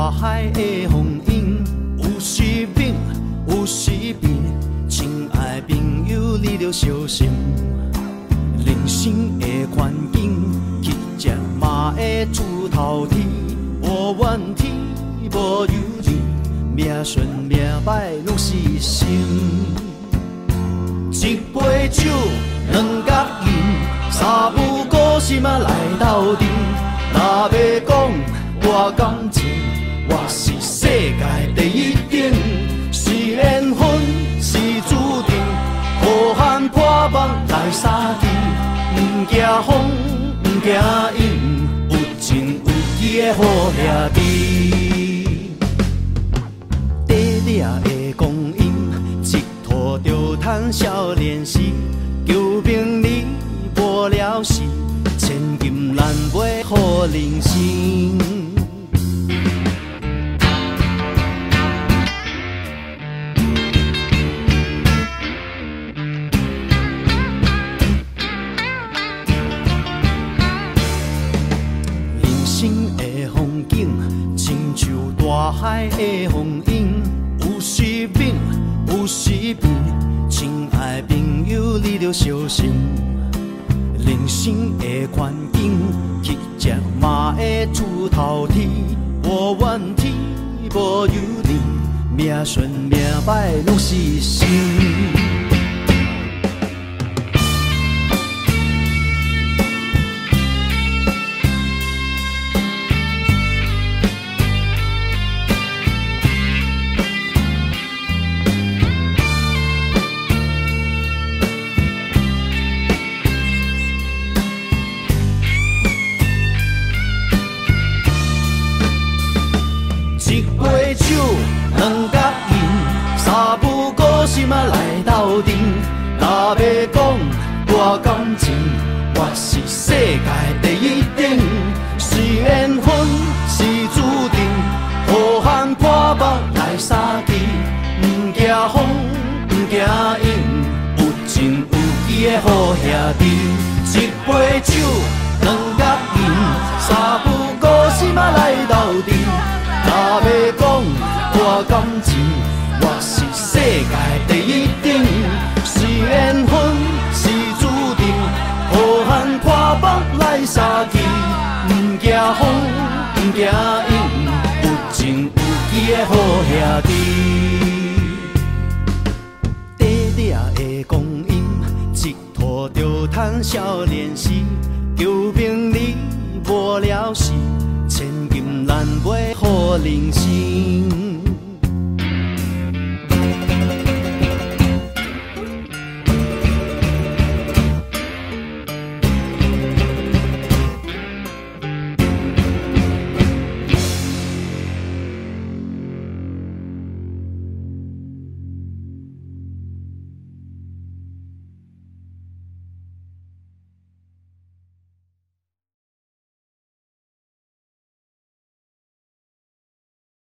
大海的风涌，有时猛，有时平。亲爱的朋友，你着小心。人生的环境，乞食嘛会出头天。无怨天，无尤人，命顺命歹拢是心。一杯酒，两角银，三不五时嘛来斗阵。若要讲我感情，我是世界第一等。是缘分，是注定，好汉破腹来相见。不惊风，不惊雨，有情有义的好兄弟。短短的光阴，一拖就趁少年时。求名利无了时，千金难买好人生。大海的风涌，有时猛，有时平。亲爱的朋友，你着小心。人生的环境，乞食嘛会出头天。无怨天，无尤人，命顺命歹拢是心。一杯酒，两角银，三不五时嘛来斗阵。若要讲我感情，我是世界第一等。是缘分，是注定，好汉破腹来相见。不惊风，不惊雨，有情有义的好兄弟。一杯酒，两角银，三不五时嘛来斗阵。若要讲我感情，我是世界第一等。是缘分，是注定，好汉破腹来相见。不惊风，不惊雨，有情有义的好兄弟。短短的光阴，一拖就趁少年时。求名利无了时，千金难买好人生。